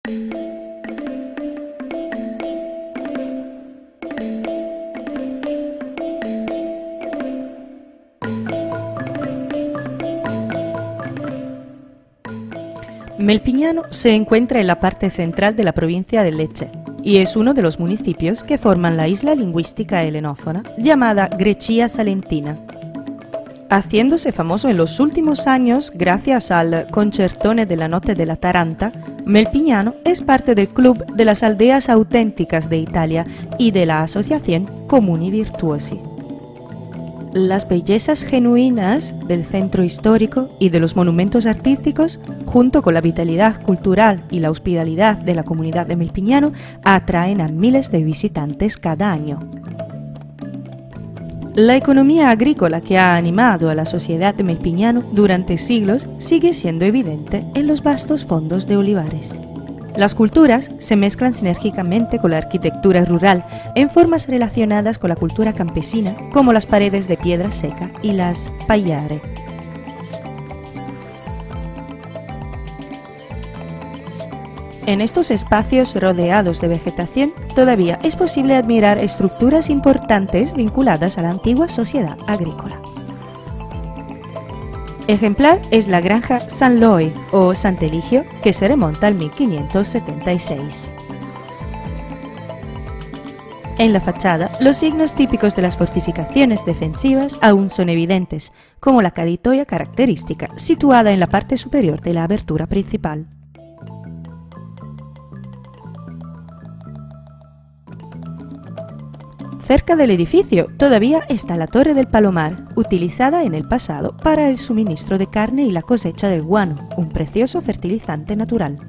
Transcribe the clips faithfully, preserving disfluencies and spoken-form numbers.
Melpignano se encuentra en la parte central de la provincia de Lecce y es uno de los municipios que forman la isla lingüística helenófona llamada Grecia Salentina. Haciéndose famoso en los últimos años gracias al Concertone de la Notte della Taranta, Melpignano es parte del Club de las Aldeas Auténticas de Italia y de la asociación Comuni Virtuosi. Las bellezas genuinas del centro histórico y de los monumentos artísticos, junto con la vitalidad cultural y la hospitalidad de la comunidad de Melpignano, atraen a miles de visitantes cada año. La economía agrícola que ha animado a la sociedad de Melpignano durante siglos sigue siendo evidente en los vastos fondos de olivares. Las culturas se mezclan sinérgicamente con la arquitectura rural en formas relacionadas con la cultura campesina, como las paredes de piedra seca y las pagliare. En estos espacios rodeados de vegetación, todavía es posible admirar estructuras importantes vinculadas a la antigua sociedad agrícola. Ejemplar es la granja San Loi o Sant'Eligio, que se remonta al mil quinientos setenta y seis. En la fachada, los signos típicos de las fortificaciones defensivas aún son evidentes, como la caditoia característica situada en la parte superior de la abertura principal. Cerca del edificio todavía está la Torre del Palomar, utilizada en el pasado para el suministro de carne y la cosecha del guano, un precioso fertilizante natural.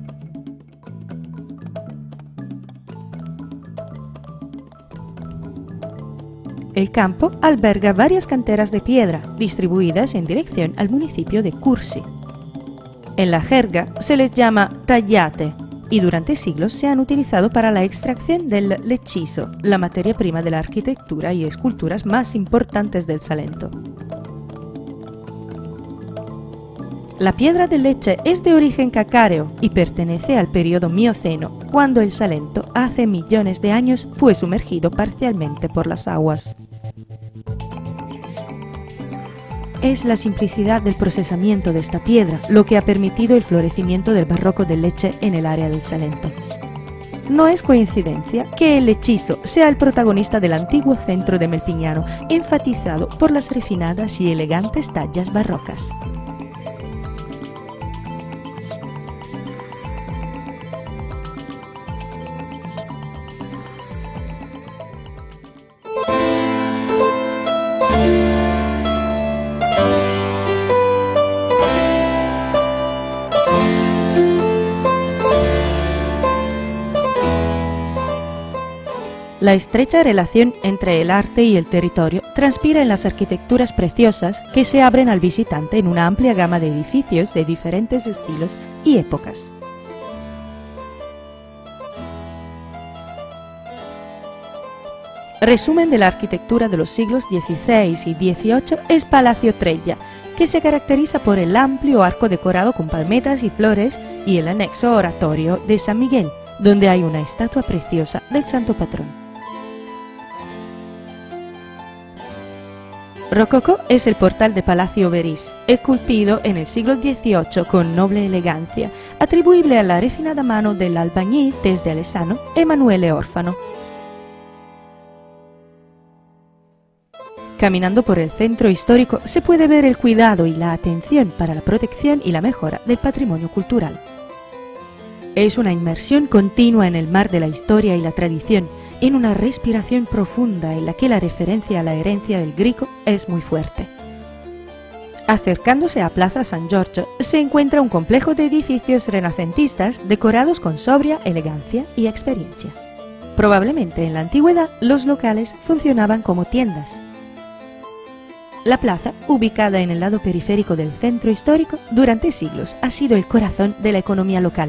El campo alberga varias canteras de piedra, distribuidas en dirección al municipio de Cursi. En la jerga se les llama tagliate, y durante siglos se han utilizado para la extracción del lecciso, la materia prima de la arquitectura y esculturas más importantes del Salento. La piedra de Lecce es de origen calcáreo y pertenece al periodo Mioceno, cuando el Salento hace millones de años fue sumergido parcialmente por las aguas. Es la simplicidad del procesamiento de esta piedra lo que ha permitido el florecimiento del barroco de Lecce en el área del Salento. No es coincidencia que el lecciso sea el protagonista del antiguo centro de Melpignano, enfatizado por las refinadas y elegantes tallas barrocas. La estrecha relación entre el arte y el territorio transpira en las arquitecturas preciosas que se abren al visitante en una amplia gama de edificios de diferentes estilos y épocas. Resumen de la arquitectura de los siglos dieciséis y dieciocho es Palacio Trella, que se caracteriza por el amplio arco decorado con palmetas y flores y el anexo oratorio de San Miguel, donde hay una estatua preciosa del santo patrón. Rococó es el portal de Palacio Veris, esculpido en el siglo dieciocho con noble elegancia, atribuible a la refinada mano del albañil desde Alessano Emanuele Orfano. Caminando por el centro histórico se puede ver el cuidado y la atención para la protección y la mejora del patrimonio cultural. Es una inmersión continua en el mar de la historia y la tradición, en una respiración profunda en la que la referencia a la herencia del Greco es muy fuerte. Acercándose a Plaza San Giorgio se encuentra un complejo de edificios renacentistas decorados con sobria elegancia y experiencia. Probablemente en la antigüedad los locales funcionaban como tiendas. La plaza, ubicada en el lado periférico del centro histórico, durante siglos ha sido el corazón de la economía local.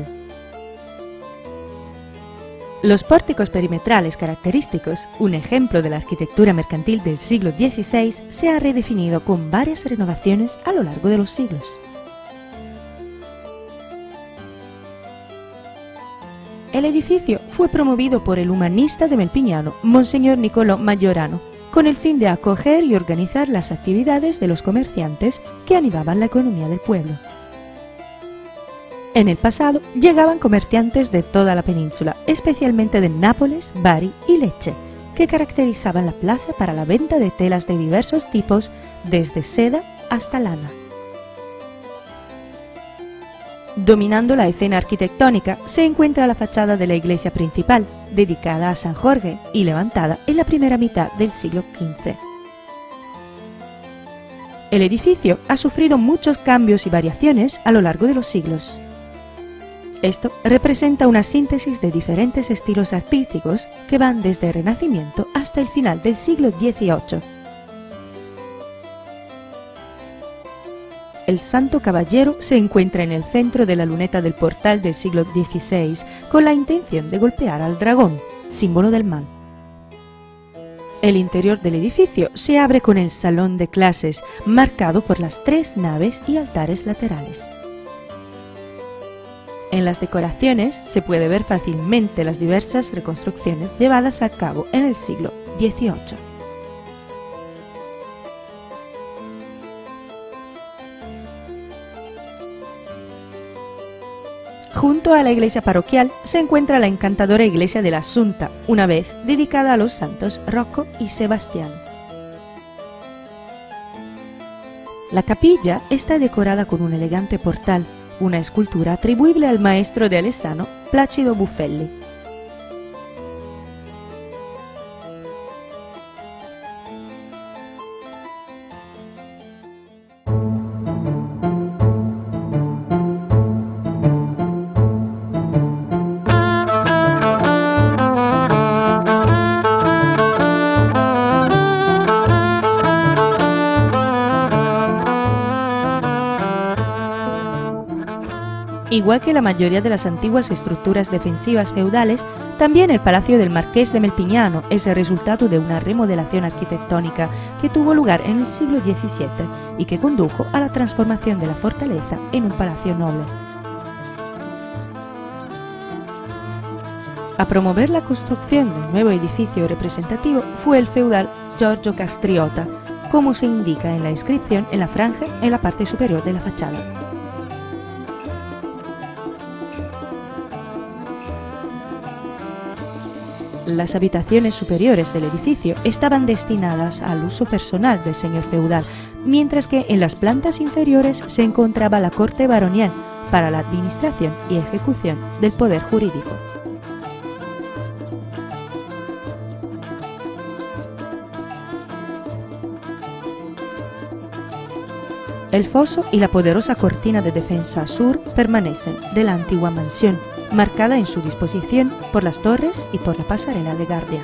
Los pórticos perimetrales característicos, un ejemplo de la arquitectura mercantil del siglo dieciséis, se ha redefinido con varias renovaciones a lo largo de los siglos. el edificio fue promovido por el humanista de Melpignano, Monseñor Nicolò Majorano, con el fin de acoger y organizar las actividades de los comerciantes que animaban la economía del pueblo. En el pasado llegaban comerciantes de toda la península, especialmente de Nápoles, Bari y Lecce, que caracterizaban la plaza para la venta de telas de diversos tipos, desde seda hasta lana. Dominando la escena arquitectónica se encuentra la fachada de la iglesia principal, dedicada a San Jorge y levantada en la primera mitad del siglo quince. El edificio ha sufrido muchos cambios y variaciones a lo largo de los siglos. Esto representa una síntesis de diferentes estilos artísticos que van desde el Renacimiento hasta el final del siglo dieciocho. El Santo Caballero se encuentra en el centro de la luneta del portal del siglo dieciséis con la intención de golpear al dragón, símbolo del mal. El interior del edificio se abre con el salón de clases, marcado por las tres naves y altares laterales. En las decoraciones se puede ver fácilmente las diversas reconstrucciones llevadas a cabo en el siglo dieciocho. Junto a la iglesia parroquial se encuentra la encantadora iglesia de la Asunta, una vez dedicada a los santos Rocco y Sebastián. La capilla está decorada con un elegante portal, una escultura atribuible al maestro de Alessano, Placido Buffelli. Igual que la mayoría de las antiguas estructuras defensivas feudales, también el Palacio del Marqués de Melpignano es el resultado de una remodelación arquitectónica que tuvo lugar en el siglo diecisiete y que condujo a la transformación de la fortaleza en un palacio noble. A promover la construcción del nuevo edificio representativo fue el feudal Giorgio Castriota, como se indica en la inscripción en la franja en la parte superior de la fachada. Las habitaciones superiores del edificio estaban destinadas al uso personal del señor feudal, mientras que en las plantas inferiores se encontraba la corte baronial para la administración y ejecución del poder jurídico. El foso y la poderosa cortina de defensa sur permanecen de la antigua mansión, marcada en su disposición por las torres y por la pasarela de guardia.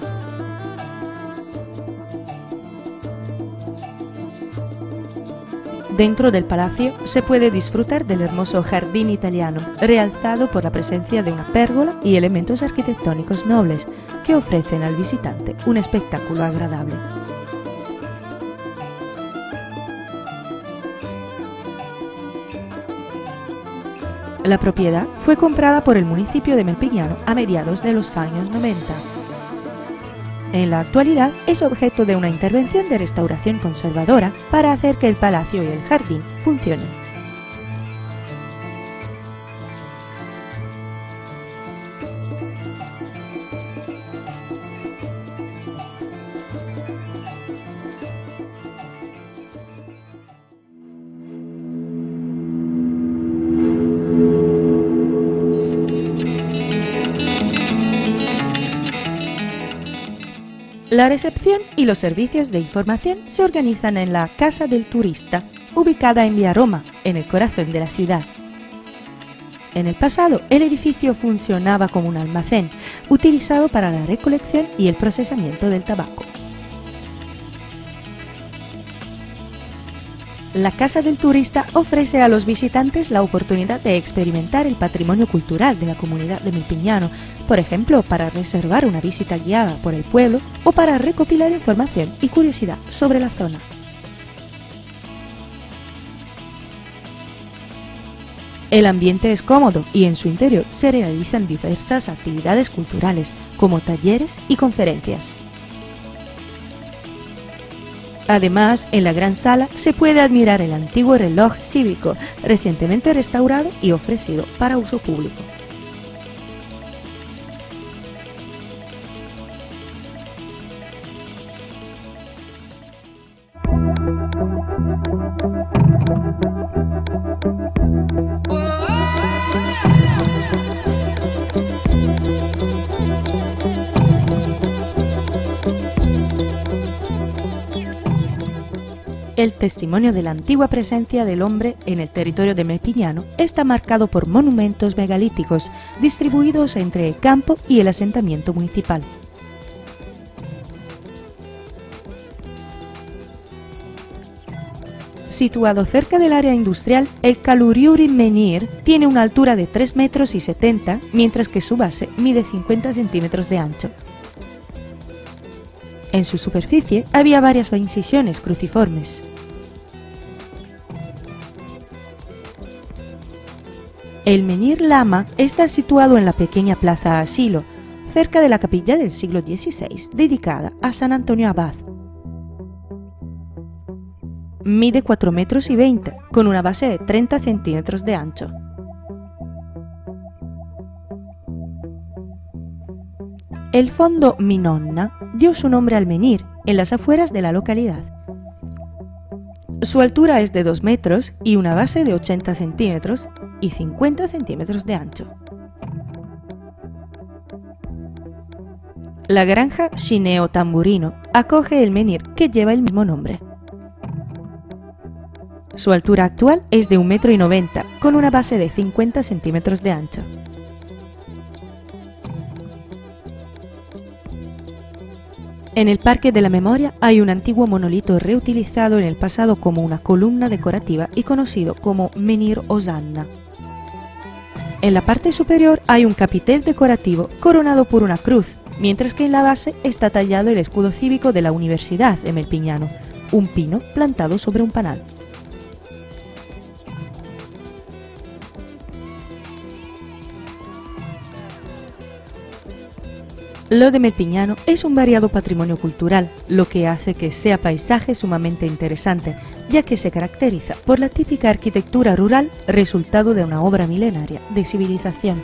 Dentro del palacio se puede disfrutar del hermoso jardín italiano, realzado por la presencia de una pérgola y elementos arquitectónicos nobles que ofrecen al visitante un espectáculo agradable. La propiedad fue comprada por el municipio de Melpignano a mediados de los años noventa. En la actualidad es objeto de una intervención de restauración conservadora para hacer que el palacio y el jardín funcionen. La recepción y los servicios de información se organizan en la Casa del Turista, ubicada en Vía Roma, en el corazón de la ciudad. En el pasado, el edificio funcionaba como un almacén, utilizado para la recolección y el procesamiento del tabaco. La Casa del Turista ofrece a los visitantes la oportunidad de experimentar el patrimonio cultural de la comunidad de Melpignano, por ejemplo, para reservar una visita guiada por el pueblo o para recopilar información y curiosidad sobre la zona. El ambiente es cómodo y en su interior se realizan diversas actividades culturales, como talleres y conferencias. Además, en la gran sala se puede admirar el antiguo reloj cívico, recientemente restaurado y ofrecido para uso público. El testimonio de la antigua presencia del hombre en el territorio de Melpiñano está marcado por monumentos megalíticos distribuidos entre el campo y el asentamiento municipal. Situado cerca del área industrial, el Kaluriuri Menhir tiene una altura de tres metros y setenta, mientras que su base mide cincuenta centímetros de ancho. En su superficie había varias incisiones cruciformes. El Menhir Lama está situado en la pequeña plaza Asilo, cerca de la capilla del siglo dieciséis dedicada a San Antonio Abad. Mide cuatro metros y veinte, con una base de treinta centímetros de ancho. El fondo Minonna dio su nombre al menhir, en las afueras de la localidad. Su altura es de dos metros y una base de ochenta centímetros y cincuenta centímetros de ancho. La granja Scineo Tamburino acoge el menhir que lleva el mismo nombre. Su altura actual es de un metro y noventa, con una base de cincuenta centímetros de ancho. En el Parque de la Memoria hay un antiguo monolito reutilizado en el pasado como una columna decorativa y conocido como Menhir Osanna. En la parte superior hay un capitel decorativo coronado por una cruz, mientras que en la base está tallado el escudo cívico de la Universidad de Melpiñano, un pino plantado sobre un panal. Lo de Melpiñano es un variado patrimonio cultural, lo que hace que sea paisaje sumamente interesante, ya que se caracteriza por la típica arquitectura rural, resultado de una obra milenaria de civilización.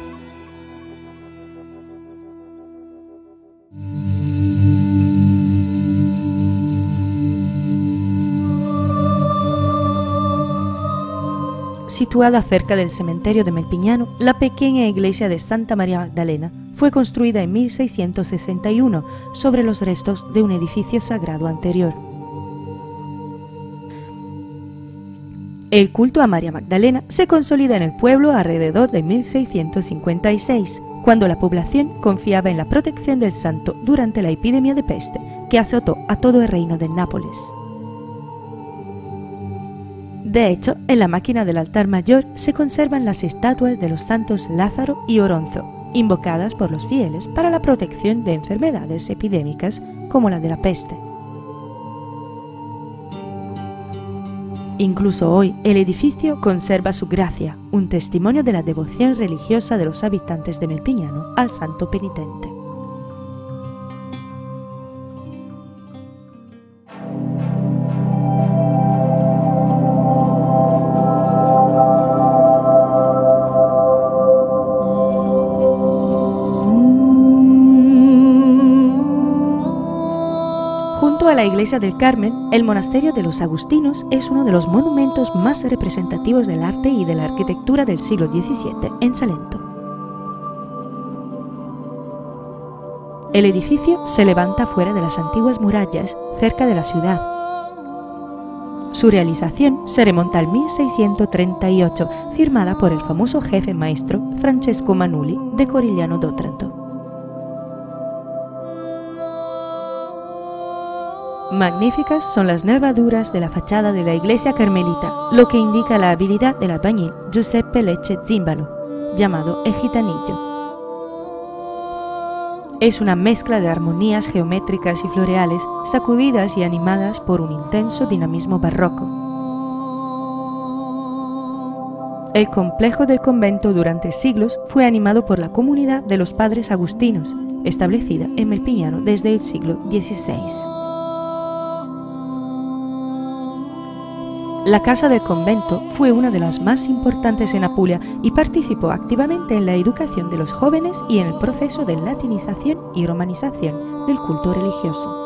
Situada cerca del cementerio de Melpiñano, la pequeña iglesia de Santa María Magdalena fue construida en mil seiscientos sesenta y uno sobre los restos de un edificio sagrado anterior. El culto a María Magdalena se consolida en el pueblo alrededor de mil seiscientos cincuenta y seis, cuando la población confiaba en la protección del santo durante la epidemia de peste que azotó a todo el reino de Nápoles. De hecho, en la máquina del altar mayor se conservan las estatuas de los santos Lázaro y Oronzo, invocadas por los fieles para la protección de enfermedades epidémicas como la de la peste. Incluso hoy, el edificio conserva su gracia, un testimonio de la devoción religiosa de los habitantes de Melpiñano al santo penitente. Junto a la iglesia del Carmen, el monasterio de los Agustinos es uno de los monumentos más representativos del arte y de la arquitectura del siglo diecisiete en Salento. El edificio se levanta fuera de las antiguas murallas, cerca de la ciudad. Su realización se remonta al mil seiscientos treinta y ocho, firmada por el famoso jefe maestro Francesco Manuli de Corigliano d'Otranto. Magníficas son las nervaduras de la fachada de la iglesia carmelita, lo que indica la habilidad del albañil Giuseppe Lecce Zimbalo, llamado El Gitanillo. Es una mezcla de armonías geométricas y floreales, sacudidas y animadas por un intenso dinamismo barroco. El complejo del convento durante siglos fue animado por la comunidad de los padres agustinos, establecida en Melpignano desde el siglo dieciséis. La casa del convento fue una de las más importantes en Apulia y participó activamente en la educación de los jóvenes y en el proceso de latinización y romanización del culto religioso.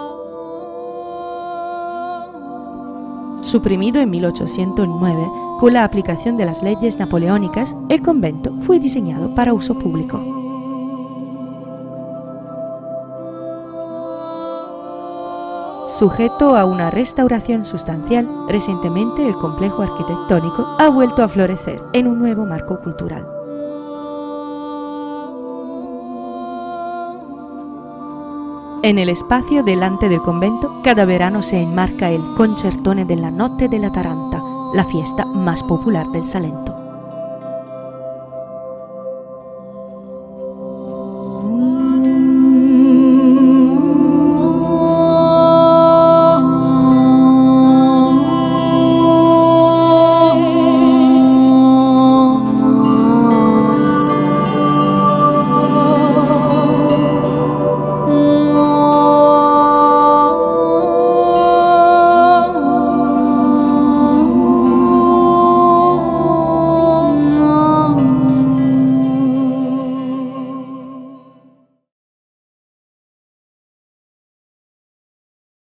Suprimido en mil ochocientos nueve, con la aplicación de las leyes napoleónicas, el convento fue diseñado para uso público. Sujeto a una restauración sustancial, recientemente el complejo arquitectónico ha vuelto a florecer en un nuevo marco cultural. En el espacio delante del convento, cada verano se enmarca el Concertone della Notte della Taranta, la fiesta más popular del Salento.